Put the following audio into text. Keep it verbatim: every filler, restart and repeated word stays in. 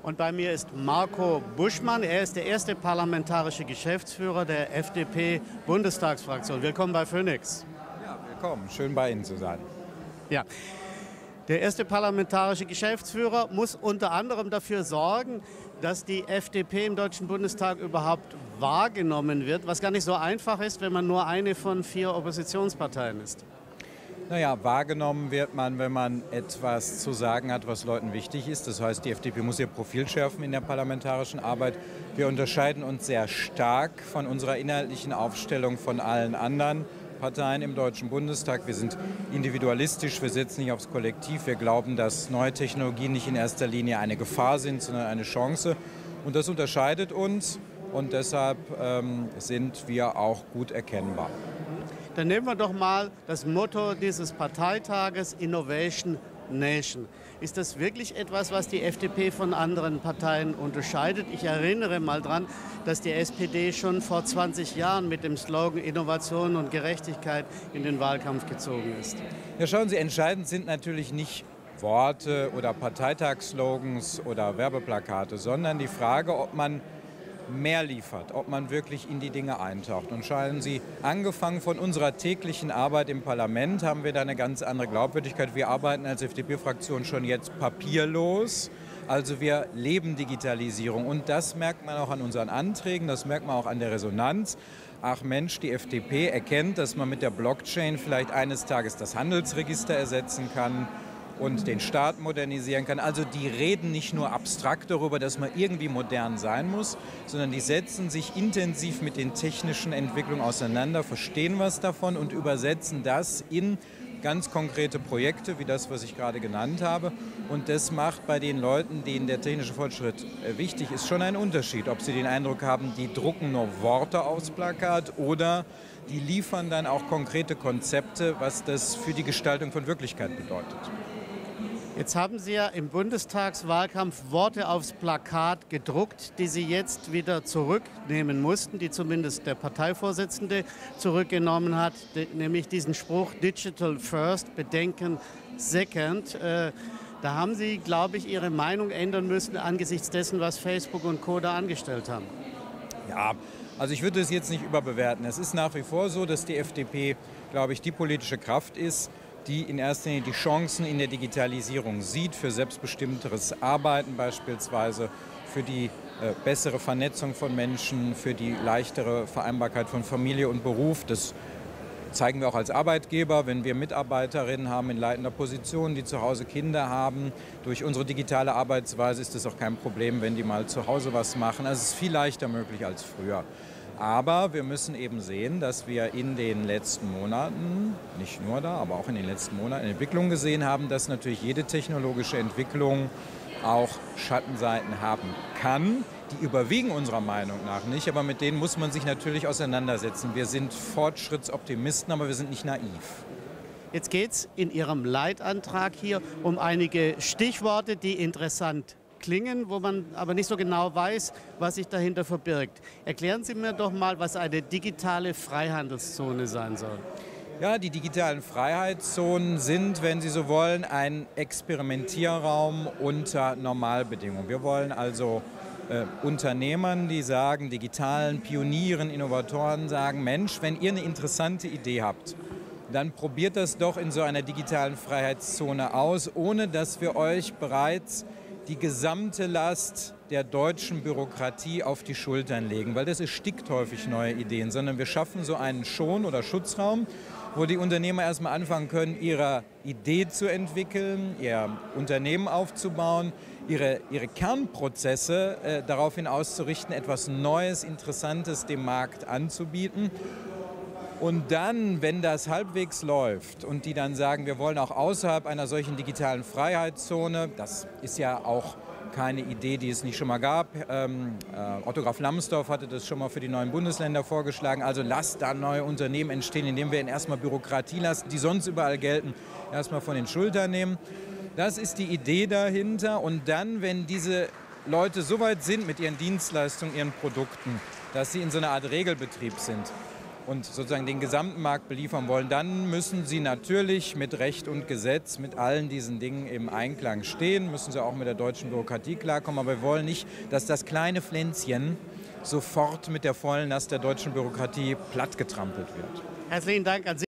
Und bei mir ist Marco Buschmann. Er ist der erste parlamentarische Geschäftsführer der F D P-Bundestagsfraktion. Willkommen bei Phoenix. Ja, willkommen. Schön bei Ihnen zu sein. Ja. Der erste parlamentarische Geschäftsführer muss unter anderem dafür sorgen, dass die F D P im Deutschen Bundestag überhaupt wahrgenommen wird, was gar nicht so einfach ist, wenn man nur eine von vier Oppositionsparteien ist. Naja, wahrgenommen wird man, wenn man etwas zu sagen hat, was Leuten wichtig ist. Das heißt, die F D P muss ihr Profil schärfen in der parlamentarischen Arbeit. Wir unterscheiden uns sehr stark von unserer inhaltlichen Aufstellung von allen anderen Parteien im Deutschen Bundestag. Wir sind individualistisch, wir setzen nicht aufs Kollektiv. Wir glauben, dass neue Technologien nicht in erster Linie eine Gefahr sind, sondern eine Chance. Und das unterscheidet uns und deshalb ähm, sind wir auch gut erkennbar. Dann nehmen wir doch mal das Motto dieses Parteitages Innovation Nation. Ist das wirklich etwas, was die F D P von anderen Parteien unterscheidet? Ich erinnere mal daran, dass die S P D schon vor zwanzig Jahren mit dem Slogan Innovation und Gerechtigkeit in den Wahlkampf gezogen ist. Ja, schauen Sie, entscheidend sind natürlich nicht Worte oder Parteitagsslogans oder Werbeplakate, sondern die Frage, ob man mehr liefert, ob man wirklich in die Dinge eintaucht. Und schauen Sie, angefangen von unserer täglichen Arbeit im Parlament haben wir da eine ganz andere Glaubwürdigkeit. Wir arbeiten als F D P-Fraktion schon jetzt papierlos. Also wir leben Digitalisierung und das merkt man auch an unseren Anträgen, das merkt man auch an der Resonanz. Ach Mensch, die F D P erkennt, dass man mit der Blockchain vielleicht eines Tages das Handelsregister ersetzen kann und den Staat modernisieren kann. Also die reden nicht nur abstrakt darüber, dass man irgendwie modern sein muss, sondern die setzen sich intensiv mit den technischen Entwicklungen auseinander, verstehen was davon und übersetzen das in ganz konkrete Projekte, wie das, was ich gerade genannt habe. Und das macht bei den Leuten, denen der technische Fortschritt wichtig ist, schon einen Unterschied. Ob sie den Eindruck haben, die drucken nur Worte aufs Plakat oder die liefern dann auch konkrete Konzepte, was das für die Gestaltung von Wirklichkeit bedeutet. Jetzt haben Sie ja im Bundestagswahlkampf Worte aufs Plakat gedruckt, die Sie jetzt wieder zurücknehmen mussten, die zumindest der Parteivorsitzende zurückgenommen hat, nämlich diesen Spruch Digital First, Bedenken Second. Äh, da haben Sie, glaube ich, Ihre Meinung ändern müssen angesichts dessen, was Facebook und Co. da angestellt haben. Ja, also ich würde es jetzt nicht überbewerten. Es ist nach wie vor so, dass die F D P, glaube ich, die politische Kraft ist, die in erster Linie die Chancen in der Digitalisierung sieht, für selbstbestimmteres Arbeiten beispielsweise, für die äh, bessere Vernetzung von Menschen, für die leichtere Vereinbarkeit von Familie und Beruf. Das zeigen wir auch als Arbeitgeber, wenn wir Mitarbeiterinnen haben in leitender Position, die zu Hause Kinder haben. Durch unsere digitale Arbeitsweise ist es auch kein Problem, wenn die mal zu Hause was machen. Also es ist viel leichter möglich als früher. Aber wir müssen eben sehen, dass wir in den letzten Monaten, nicht nur da, aber auch in den letzten Monaten Entwicklungen gesehen haben, dass natürlich jede technologische Entwicklung auch Schattenseiten haben kann. Die überwiegen unserer Meinung nach nicht, aber mit denen muss man sich natürlich auseinandersetzen. Wir sind Fortschrittsoptimisten, aber wir sind nicht naiv. Jetzt geht es in Ihrem Leitantrag hier um einige Stichworte, die interessant klingen, wo man aber nicht so genau weiß, was sich dahinter verbirgt. Erklären Sie mir doch mal, was eine digitale Freihandelszone sein soll. Ja, die digitalen Freiheitszonen sind, wenn Sie so wollen, ein Experimentierraum unter Normalbedingungen. Wir wollen also äh, Unternehmern, die sagen, digitalen Pionieren, Innovatoren sagen, Mensch, wenn ihr eine interessante Idee habt, dann probiert das doch in so einer digitalen Freiheitszone aus, ohne dass wir euch bereits die gesamte Last der deutschen Bürokratie auf die Schultern legen, weil das erstickt häufig neue Ideen, sondern wir schaffen so einen Schon- oder Schutzraum, wo die Unternehmer erstmal anfangen können, ihre Idee zu entwickeln, ihr Unternehmen aufzubauen, ihre, ihre Kernprozesse äh, darauf hin auszurichten, etwas Neues, Interessantes dem Markt anzubieten. Und dann, wenn das halbwegs läuft und die dann sagen, wir wollen auch außerhalb einer solchen digitalen Freiheitszone, das ist ja auch keine Idee, die es nicht schon mal gab. Ähm, äh, Otto Graf Lambsdorff hatte das schon mal für die neuen Bundesländer vorgeschlagen. Also lasst da neue Unternehmen entstehen, indem wir ihnen erstmal Bürokratielasten, die sonst überall gelten, erstmal von den Schultern nehmen. Das ist die Idee dahinter. Und dann, wenn diese Leute so weit sind mit ihren Dienstleistungen, ihren Produkten, dass sie in so einer Art Regelbetrieb sind, und sozusagen den gesamten Markt beliefern wollen, dann müssen sie natürlich mit Recht und Gesetz, mit allen diesen Dingen im Einklang stehen, müssen sie auch mit der deutschen Bürokratie klarkommen. Aber wir wollen nicht, dass das kleine Pflänzchen sofort mit der vollen Last der deutschen Bürokratie plattgetrampelt wird. Herzlichen Dank an Sie.